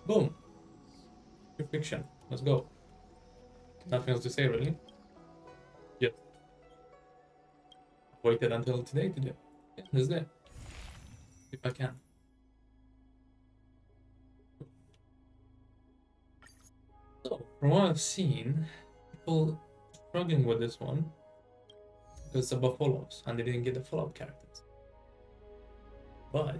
Boom. Pure fiction. Let's go. Nothing else to say, really. Just waited until today to do it. Yeah, this is it. If I can. So, from what I've seen, people struggling with this one because it's about follow-ups and they didn't get the follow-up characters. But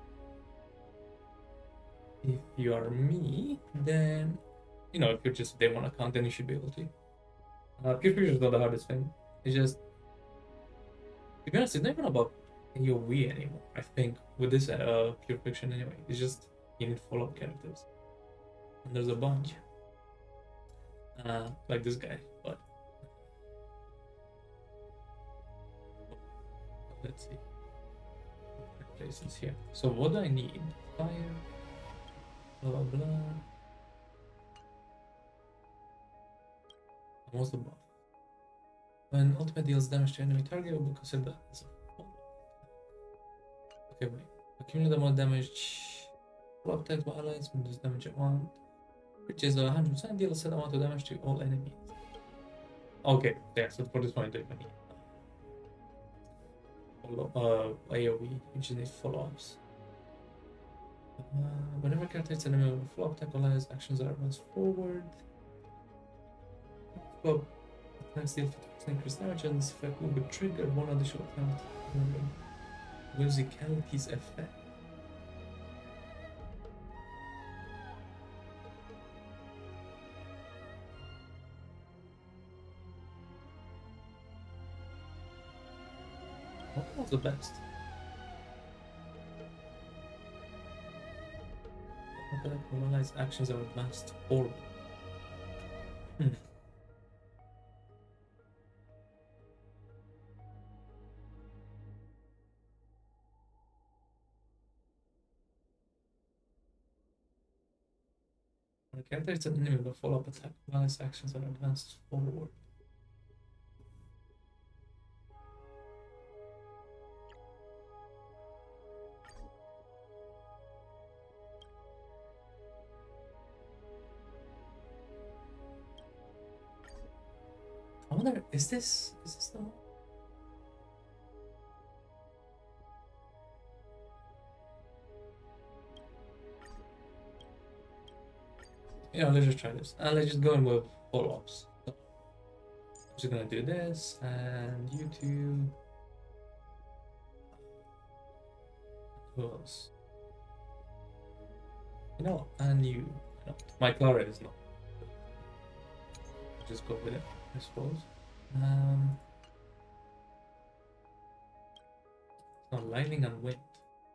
if you are me, then if you're just day one account, then you should be able to. Pure Fusion is not the hardest thing. It's just, to be honest, it's not even about AoE anymore. I think with this Pure Fiction anyway, it's just you need follow-up characters, and there's a bunch, like this guy. But let's see, places here. So what do I need? Fire, blah blah blah. Almost the buff. When ultimate deals damage to enemy target, will be considered as a follow-up. Okay, wait. Accumulate amount damage. Follow-up attacks by allies when there's damage at one, which is 100% deal a set amount of damage to all enemies. Okay, yeah, so for this one, I don't need AoE, which needs follow-ups. Whenever character hits an enemy with a follow-up attack, allies actions are advanced forward. Well, attacks deal 50% increased damage, and this effect will be triggered one additional attempt. Musicality's effect. What was the best? Allies actions are advanced forward. When a character hits an enemy with a follow-up attack, allies actions are advanced forward. I wonder, is this the one? Let's just try this. And let's just go in with follow-ups. So, I'm just gonna do this and YouTube. Who else? And you. My Clara is not. Just go with it, I suppose. Lightning and wind.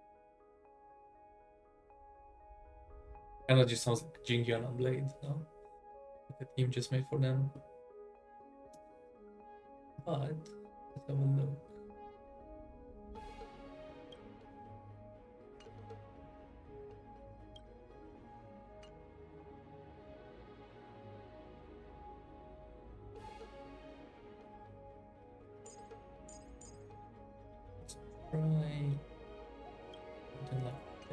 Kind of just sounds like Jingyan and Blade, no? The team just made for them. But let's have a look. Let's try something like that.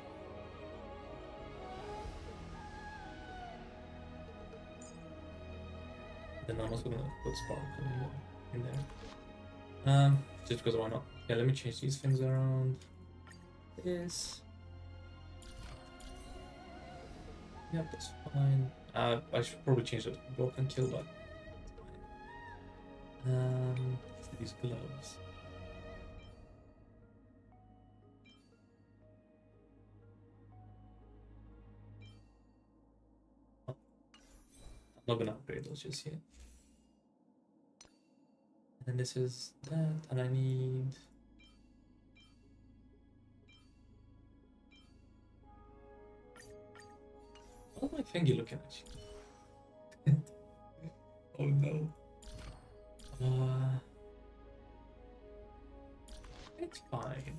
Then I'm also gonna put Sparkle in there. Just because why not? Yeah, let me change these things around. This. Yep, that's fine. I should probably change the broken kill, but these gloves. I'm not gonna upgrade those just yet. And this is that, and I need. How's my finger looking at you? Oh no. It's fine.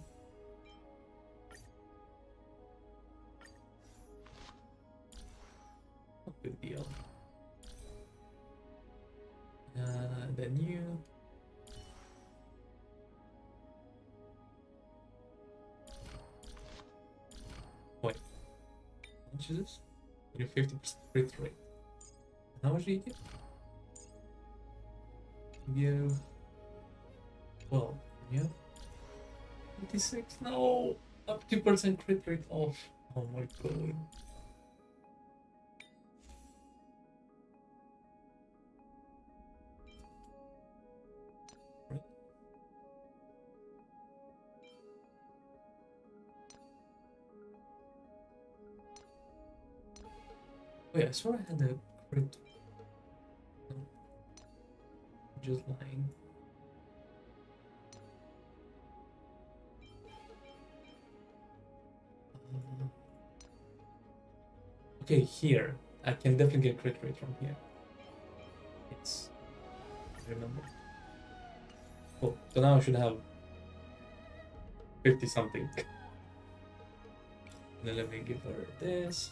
No big deal. Then you. Wait. How much is this? You 50% crit rate. How much do you give? You give 12. Yeah. 56. No. Up 2% crit rate off. Oh my god. Oh yeah, I swear I had a crit. No. Just lying. Okay, here. I can definitely get crit rate from here. Yes. I remember. Oh, so now I should have 50 something. Then let me give her this.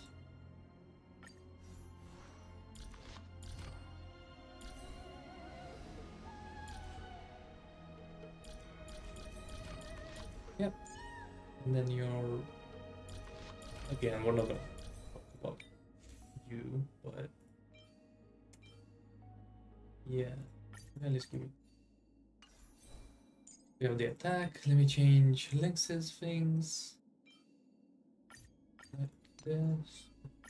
Yep. And then you're... Again, we're not gonna talk about you, but... Yeah. Well, let's give it. We have the attack. Let me change Lynx's things. Like this.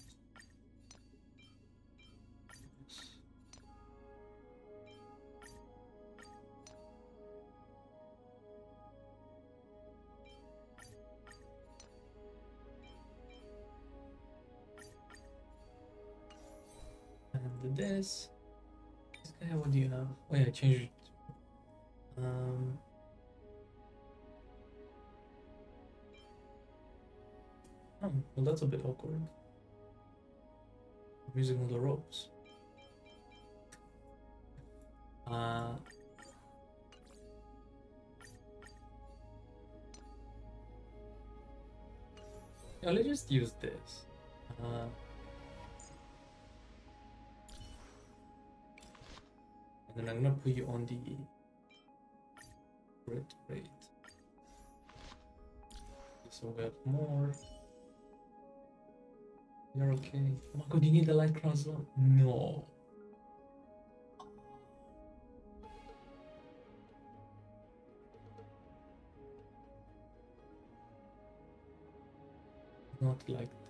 And this. This guy, what do you have? Oh yeah, I changed it. Oh, well, that's a bit awkward. I'm using all the ropes. Yeah, let's just use this. And then I'm gonna put you on the crit rate. So we have more. You're okay. Oh my god, you need the light crown as well? No. Not like that.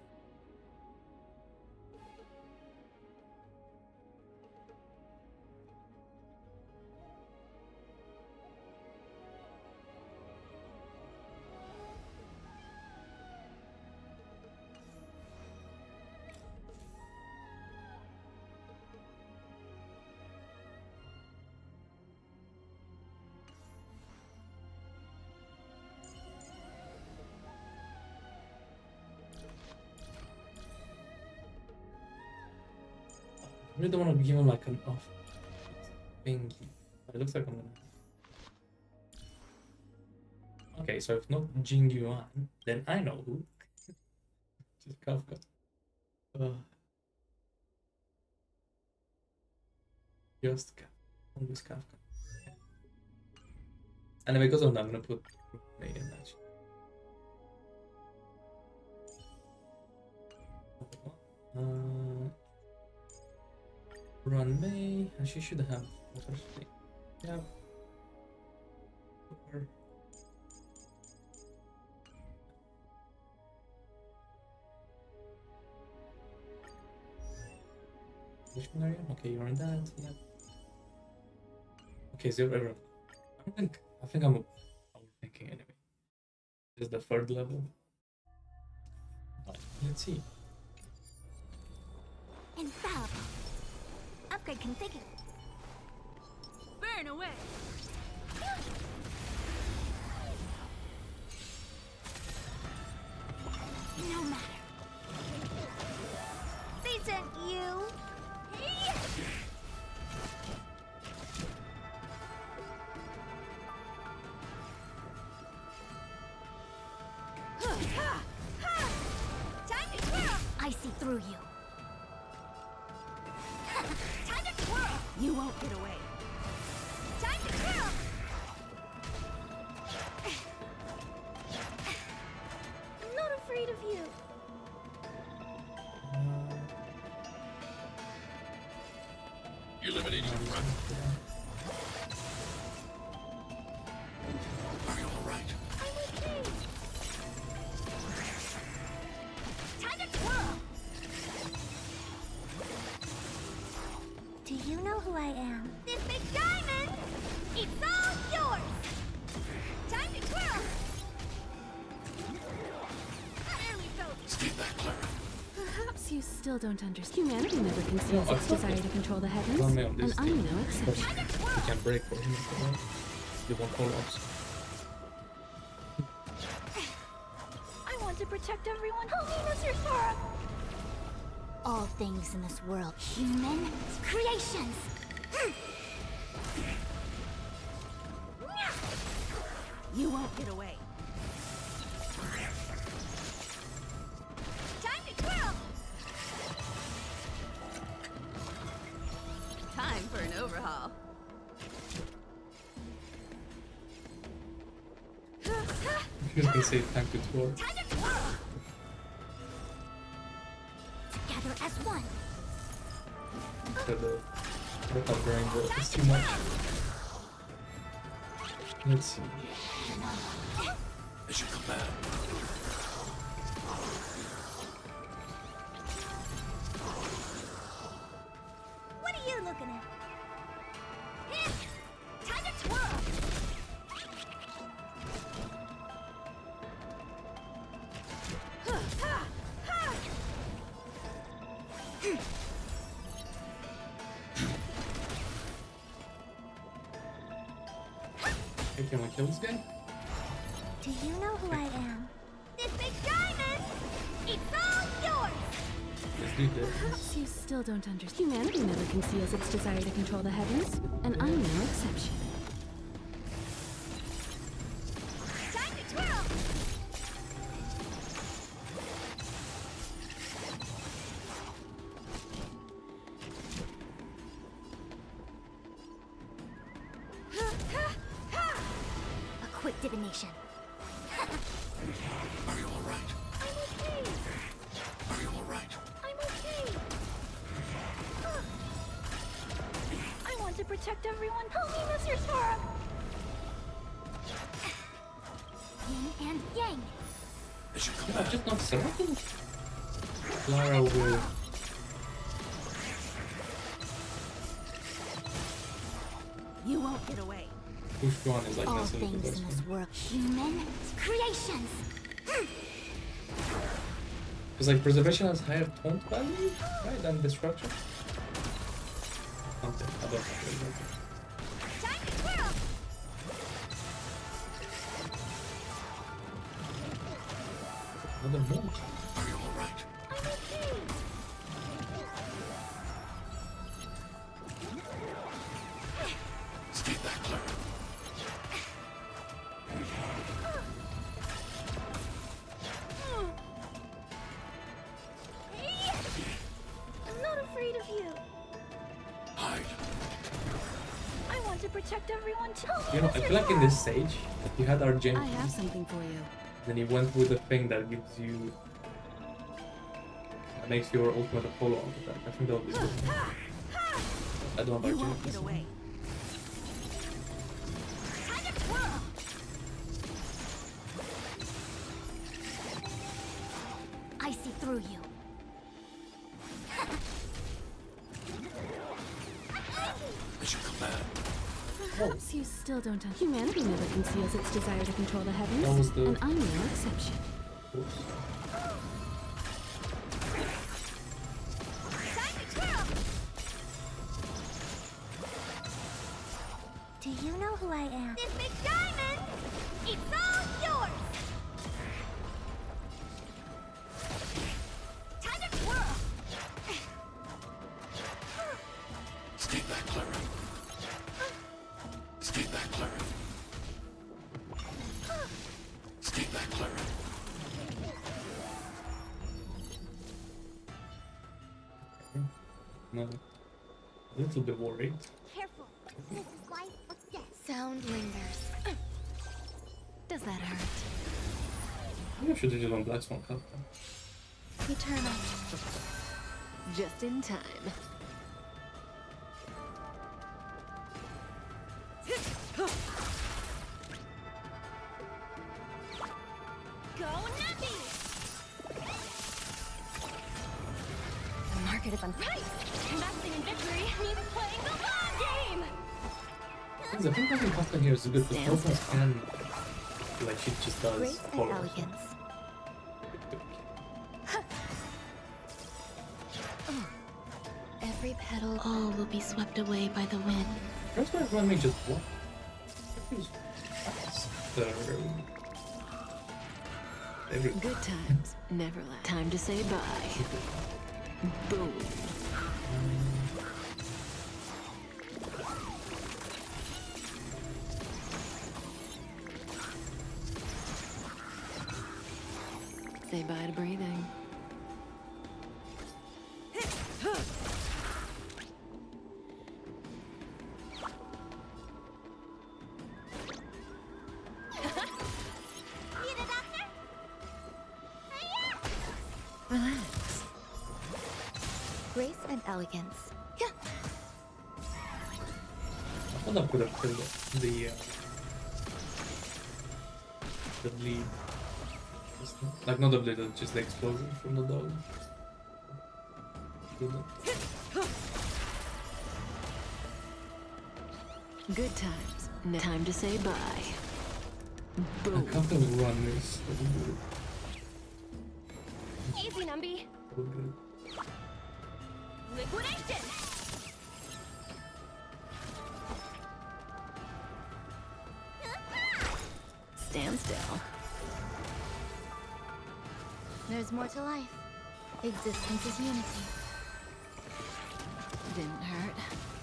I really don't want to give him like an off thingy. It looks like I'm gonna. Okay, so if not Jing Yuan, then I know who. Just Kafka. Just Kafka. Always Kafka. And because of that, I'm gonna put Mei in that. Run Mei, and she should have water sleep. Yeah. Super. Which one are you? Okay, you're in that. Yeah. Okay, so everyone. I think I'm overthinking anyway. This is the third level. Right, let's see. Infallible. Upgrade configured. Burn away. No matter. They sent you. Time to twirl. I see through you. Time to twirl. You won't get away. Time to twirl. I'm not afraid of you. Eliminating threat. Are you alright? I'm okay. Time to twirl. Do you know who I am? This big diamond! It's all yours! Time to twirl! There we go! Stay back, Clara. Perhaps you still don't understand. Humanity never conceals No, I its thought desire that- to control the Not heavens, me on this and I'm team. no exception. Time to twirl! You can break for him if you want. You want follow-ups. I want to protect everyone. Help me, Mr. Sora! All things in this world, human creations. You won't get away. Time to twirl! Time for an overhaul. You can say time to twirl. Time to twirl! Together as one. So the brain work is too much. Let's see. As you command. What are you looking at? Time to twirl! Hey, can we kill this guy? Do you know who I am? This big diamond! It's all yours! Let's do this. Perhaps you still don't understand. Humanity never conceals its desire to control the heavens, and I'm no exception. Time to twirl! A quick divination. Are you alright? I'm okay. Are you alright? I'm okay. I want to protect everyone. Help me, Mr. Sora. Yin and yang. As you I'm command. just not certain. Clara will. You won't get away. Push one is like All necessarily the things best in one. this world, human creations. Because like preservation has higher taunt value, right, than destruction. Okay, I don't know. Time to twirl. Another monk. Are you alright? I'm okay. Stay back, Clara. I'm not afraid of you. Hide. I want to protect everyone too. You know, I feel like in this stage, you had Argent, I have something for you. then you went with the thing that gives you, that makes your ultimate a follow-up attack. I think that would be good. I don't have You won't get Argent. away. Time to twirl. I see through you. As you command. Perhaps you still don't understand. Humanity never conceals its desire to control the heavens, That was the- and I'm no exception. Oops. Time to twirl. Do you know who I am? This big diamond! It's all yours! Time to twirl! Stay back, Clara. Stay back, Clara. Stay back, Clara. No, a little bit worried. Careful. This is life or death. Sound lingers. Does that hurt? Maybe I should have just done Black Swan Cup. Eternal. Just in time. market is unfriendly. Investing in victory means playing the long game. I think having Kafka here is good because Kafka can, like, she just does Grace and follow. elegance. Every petal, All will be swept away by the wind. That's why everyone may just walk. It's faster. Good times never last. Time to say bye. Boom. Say bye to breathing. Need a doctor? Relax. Grace and elegance. Yeah. I thought I could have killed the bleed. Like not the bleed, just the explosion from the dog. Good times. Time to say bye. I Boom. can't run this. Easy, Numby. Liquidation. Stand still. There's more to life. Existence is unity. Didn't hurt.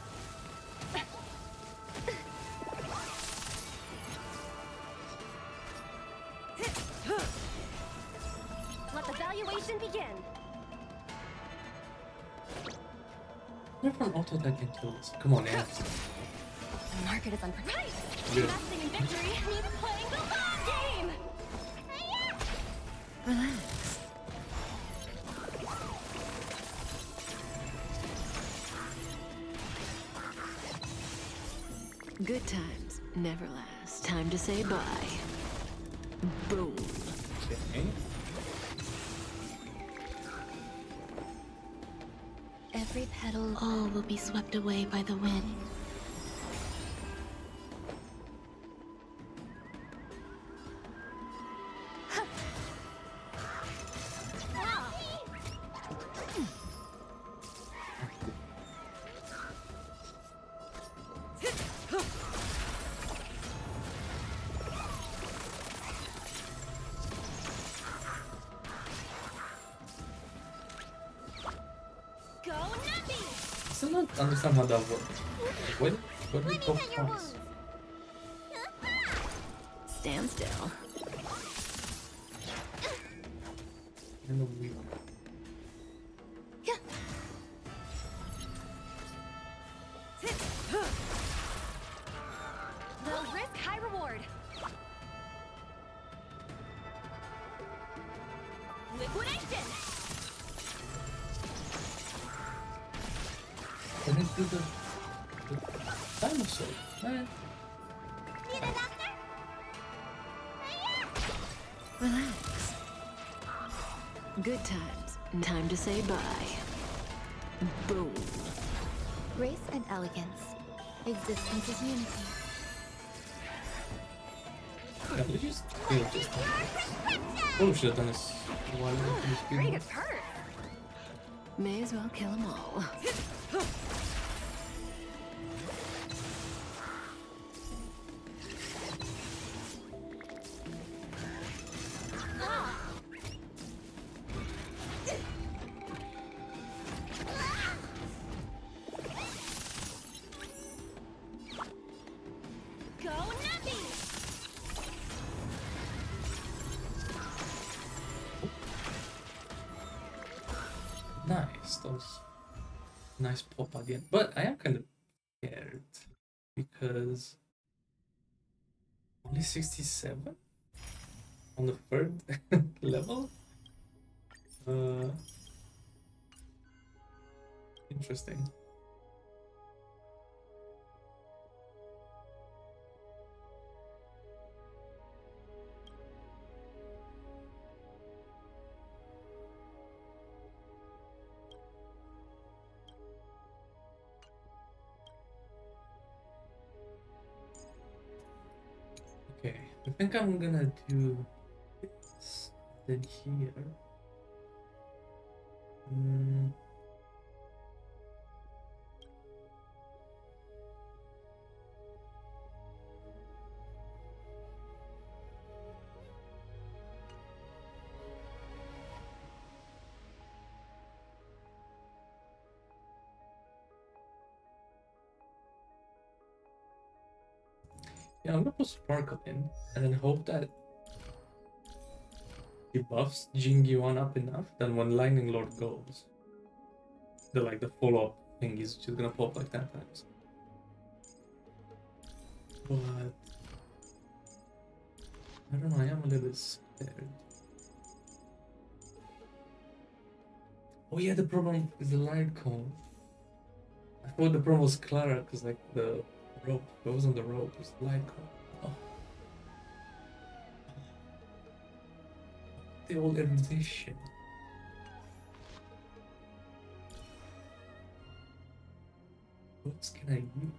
Let the valuation begin. Never an auto attack can kill us. Come on, yeah. The market is unpredictable. Good. Investing in victory means playing the long game. Relax. Good times never last. Time to say bye. Boom. Okay. Every petal. All will be swept away by the wind. Go Nuppy! I still don't understand how that works. When we go Let me hit your twice? wounds. Stand still. In the week. Low risk, high reward. Liquidation! Can I do the dinosaur? Man. Need a doctor? Relax. Good times. Time to say bye. Boom. Grace and elegance. Existence is unity. Yeah, we just kill just Oh, we should have done this a while ago. Can you speed Pretty up? good perk. May as well kill them all. Go Nuppy! Nice, those nice pop at the end. But I am kind of scared because only 67 on the third level. Interesting. I think I'm gonna do this. Then here. Yeah, I'm gonna put Sparkle in and then hope that he buffs Jingyuan up enough that when Lightning Lord goes, the follow-up thing is just gonna pop like 10 times. But I don't know, I am a little bit scared. Oh yeah, the problem is the light cone. I thought the problem was Clara because like the rope, it wasn't the rope, it was the light cone. Oh. The old edition. What can I use?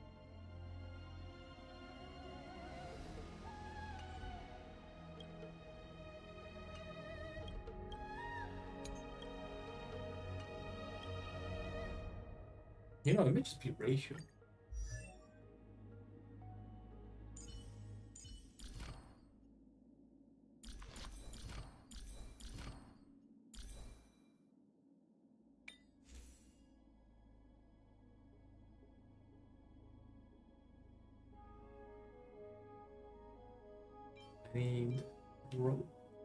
You know, it may just be ratio. I need rope.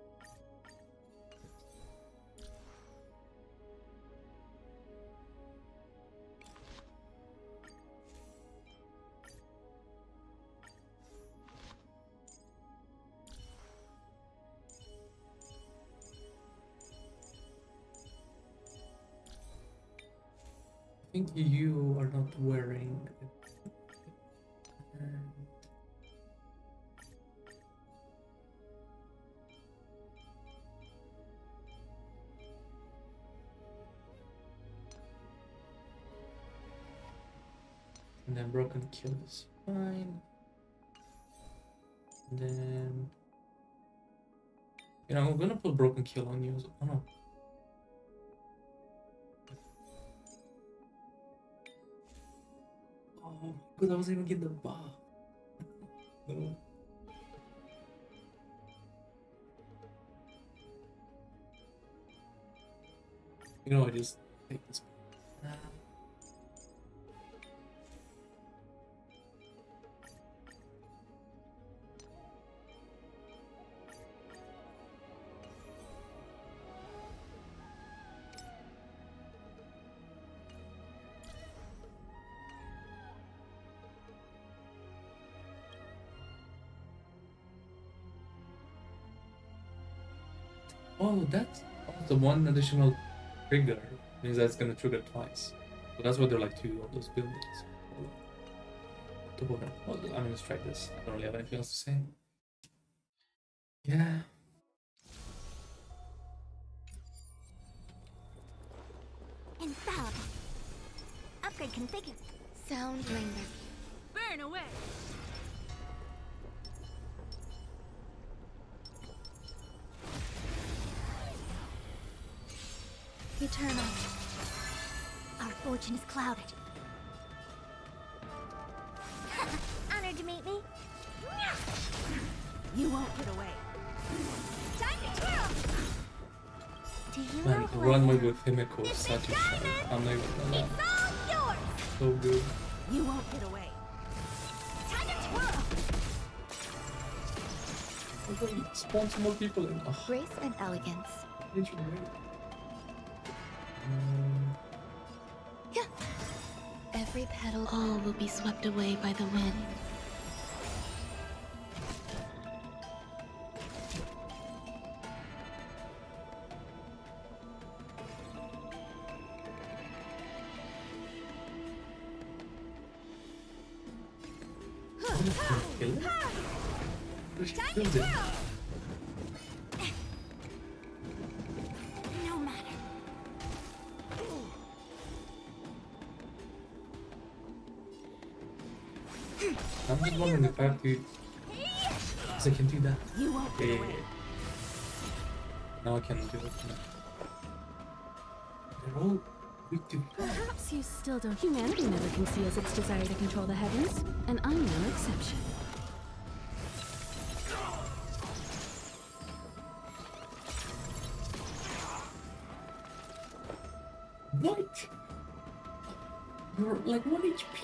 I think you are not wearing it. And then Broken Kill is fine. And then, you know, I'm gonna put Broken Kill on you. Oh no. Oh, because I wasn't even getting the buff. No. You know, I just take this. Oh, that's the one additional trigger means that's gonna trigger twice. So that's why there are like two of those buildings. Well, I'm gonna try this. I don't really have anything else to say. Yeah. Infallible. Upgrade configured. Sound linger. Burn away! Eternal. Our fortune is clouded. Honored to meet me. You won't get away. Time to twirl. Do you Man, know the who runway I am? with Himiko is such a shot. I'm not even gonna lie. It's all yours. So good. You won't get away. Time to twirl. Oh, wait, spawn some more people in. Oh, Grace and elegance. literally. Every petal. All will be swept away by the wind. Kill it? She killed it. No matter. I'm just wondering if I have to Because I can do that. You won't Yeah, get yeah, away. yeah. Now I can do it. They're all weak to Perhaps you still don't. Humanity never conceals its desire to control the heavens, and I'm no exception. What? You're like 1 HP.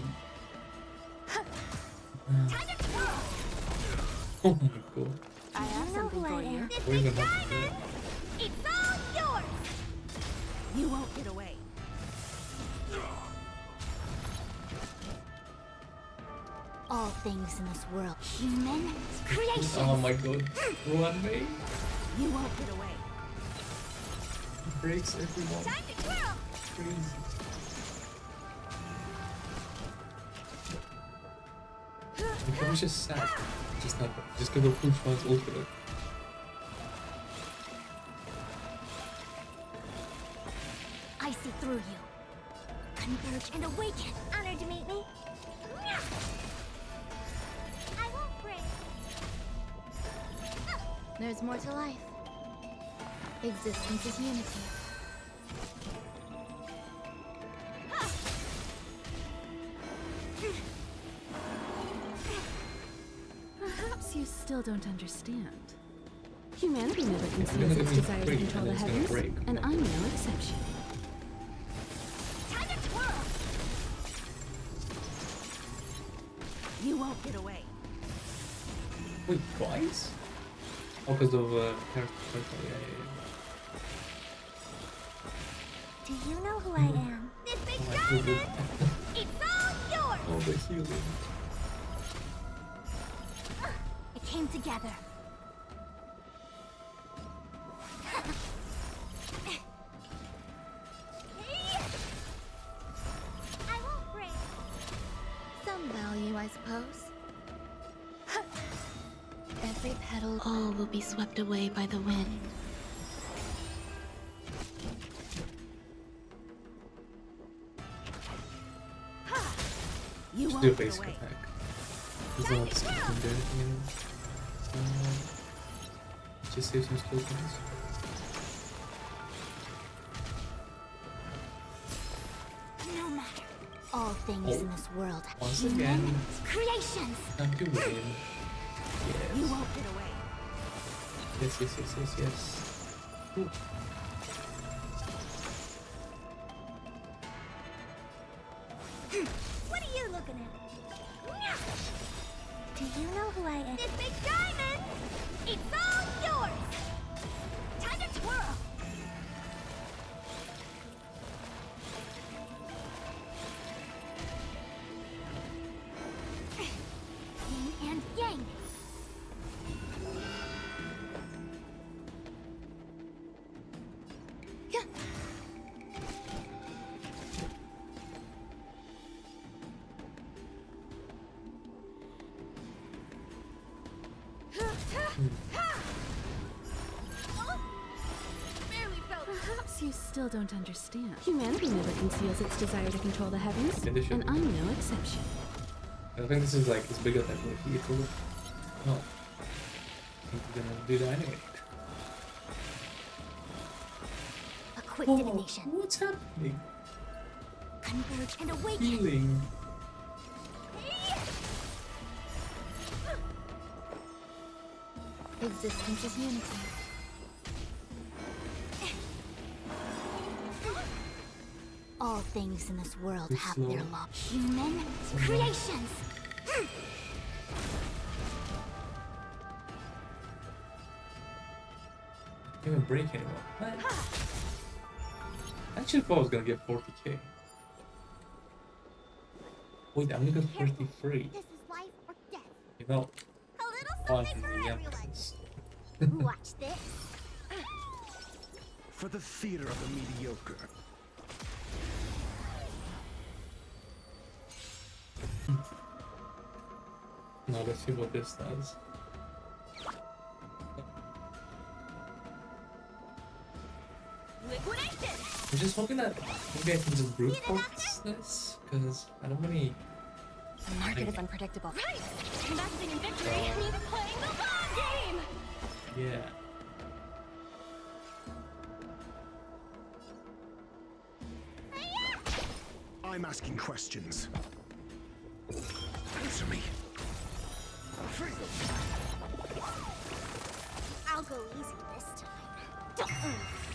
Oh my god. I have something for you. What even happened? It's all yours! You won't get away. All things in this world, human creation. Oh my god. Run me. You won't get away. It breaks everyone. Time to twirl! Crazy. Like, I was just sad. Just not just because of push one's ultimate. I see through you. Converge and awaken. Honored to meet me. I won't break. There's more to life. Existence is unity. Perhaps you still don't understand. Humanity never gonna conceals give its me desire to three, control and the it's gonna heavens, break. and I'm no exception. Time to twirl! You won't get away. Wait, twice? Oh, because of character. Yeah, Do you know who I am? This big Oh my diamond! god. It's all yours! Oh, the healing. It came together. I won't break. Some value, I suppose. Every petal. All will be swept away by the wind. You Just won't do a get basic away. attack. Does not skip and do anything anymore. Just save some skill points. No matter. All things in this world. Once human again. creations. Time to win. You Yes. won't get away. Yes, yes, yes, yes, yes. Ooh. What are you looking at? Do you know who I am? This big diamond! It's all yours! Time to twirl! Yin and yang. Yeah. Barely felt. Perhaps you still don't understand. Humanity never conceals its desire to control the heavens, Yeah, they should. and I'm no exception. I think this is like as big as that with vehicle. No. I think we're gonna do that anyway. A quick Oh, divination. what's happening? Converge and awaken. Healing. Existence is unity. All things in this world Too have slow. their law. Human creations. Can't even break anyone. What? I actually thought I was gonna get 40k. Wait, I'm gonna get 33. This is life or death. You know, A little fun something for everyone. youngsters. Watch this. For the theater of the mediocre. Now let's see what this does. Liquidation. I'm just hoping that maybe I can just brute force this, because I don't really The market is unpredictable. Right! Investing in victory means playing the long game! Yeah. I'm asking questions. Answer me. Freedom. I'll go easy this time.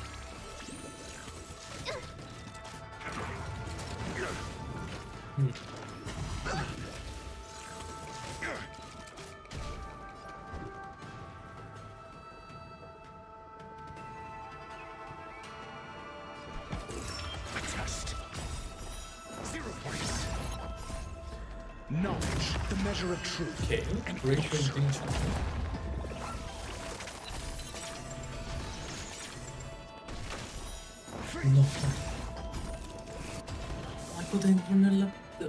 A test. 0 points. Knowledge, the measure of truth. Okay. Rachel Dinchon. No. I couldn't run up the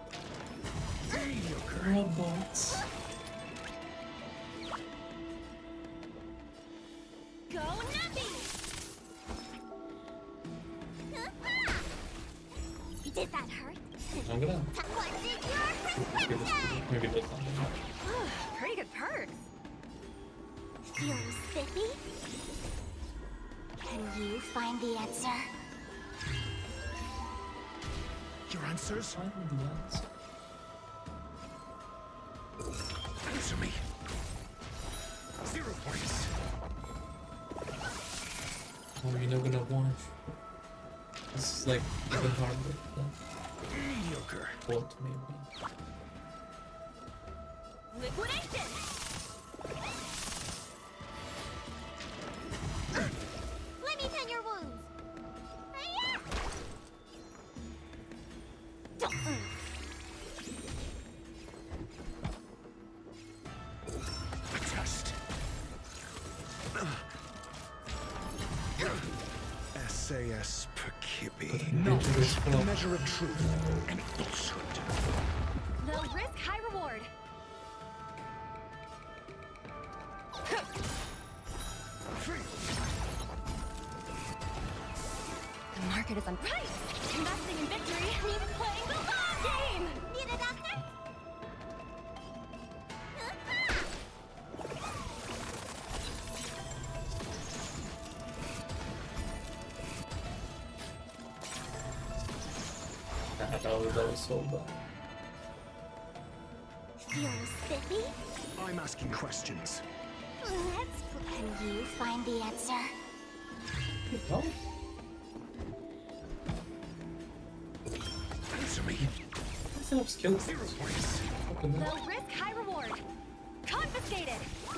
robots. Go Nappy! Did that hurt? I'm gonna What did give your this, maybe this one. Pretty good perks. Feeling spiffy? Can you find the answer? Your answers? Find the answer. Answer me. 0 points. Oh, you're not gonna watch. This is like even harder than Mediocre. what maybe. Liquidation! Let me tend your wounds. A test. SAS Perkibi. Knowledge, the measure of truth and falsehood. They'll risk high reward. The market is on right. Investing in victory means playing the long game. Need a doctor? That was so bad. Feeling spiffy? I'm asking questions. Can you find the answer? No? Answer me. That's enough skills. 0 points. Fucking hell. They'll risk high reward. Confiscated.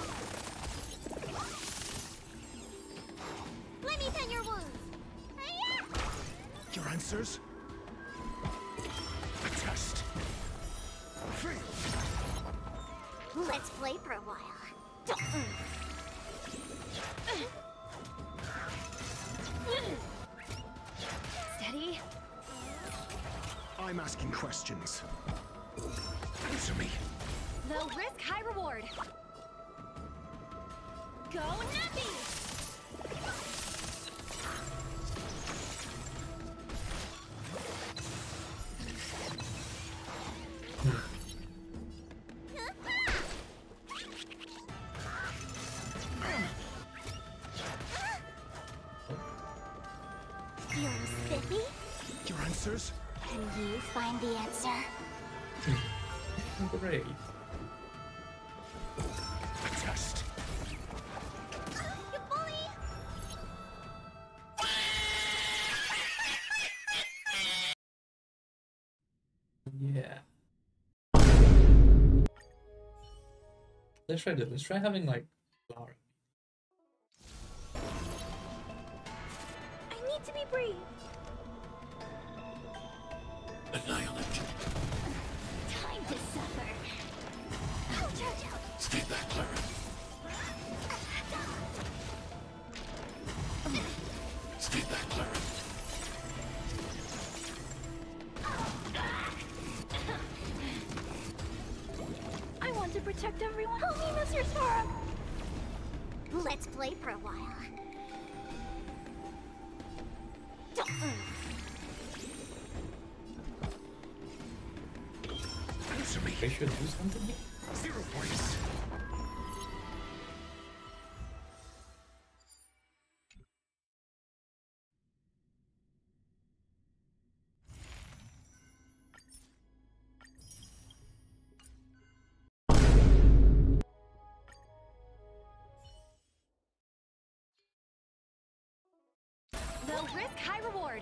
Let me tend your wounds. Your answers? A test. Free. Let's play for a while. Steady. I'm asking questions. Answer me. They'll risk high reward. Go Nappy! Feeling spiffy? Your answers? Can you find the answer? Great. A test. You bully! Yeah. Let's try this. Let's try having like Lara. I need to be brave. Annihilate. Time to suffer. Oh, Jojo. Stay back, Clara. Stay back, Clara. I want to protect everyone. Help me, Mr. Sora. Let's play for a while. ratio do something here? 0 points. Low risk, high reward.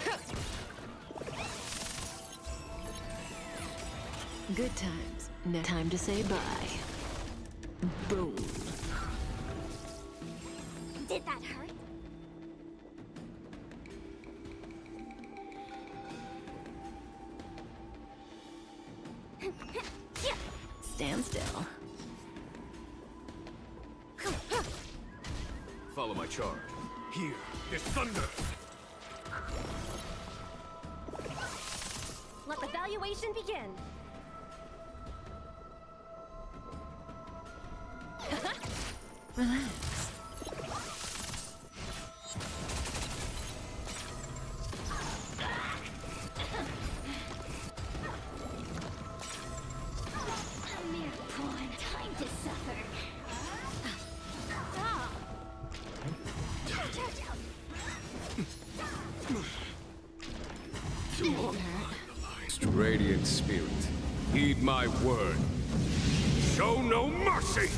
Good times. No time to say bye. Boom. Did that hurt? Stand still. Follow my charge. Here, there's thunder. Let the valuation begin. Relax. A mere pawn, time to suffer. Ah. Chow, chow, chow. Won't hurt. Radiant spirit, heed my word. Show no mercy!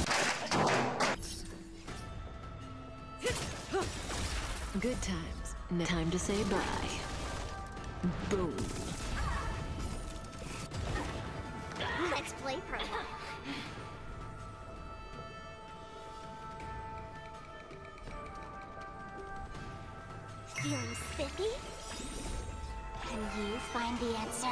Good times. No time to say bye. Boom. Let's play pro. Feeling spiffy? Can you find the answer?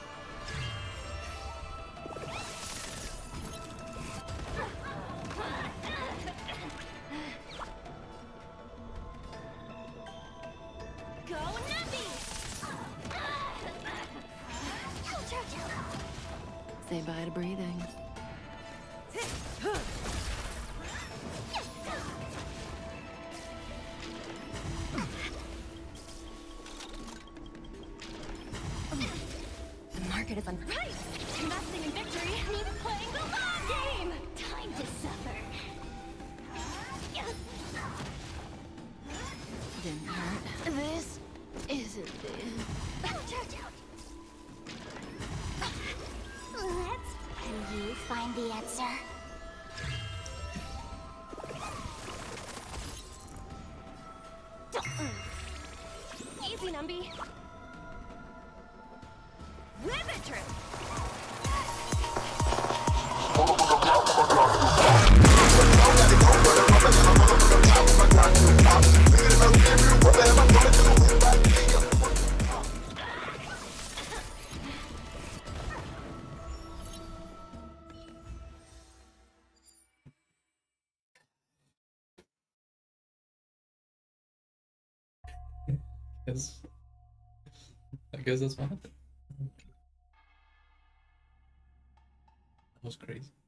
Go Nappy! Chow, chow, chow. Say bye to breathing. The market is on. Right! Investing in victory means playing the long game! Time to suffer. Didn't hurt. This isn't it. Chow, chow. Let's. Can you find the answer? Easy, Numby. Whip it true. Yes. I guess that's what happened. That was crazy.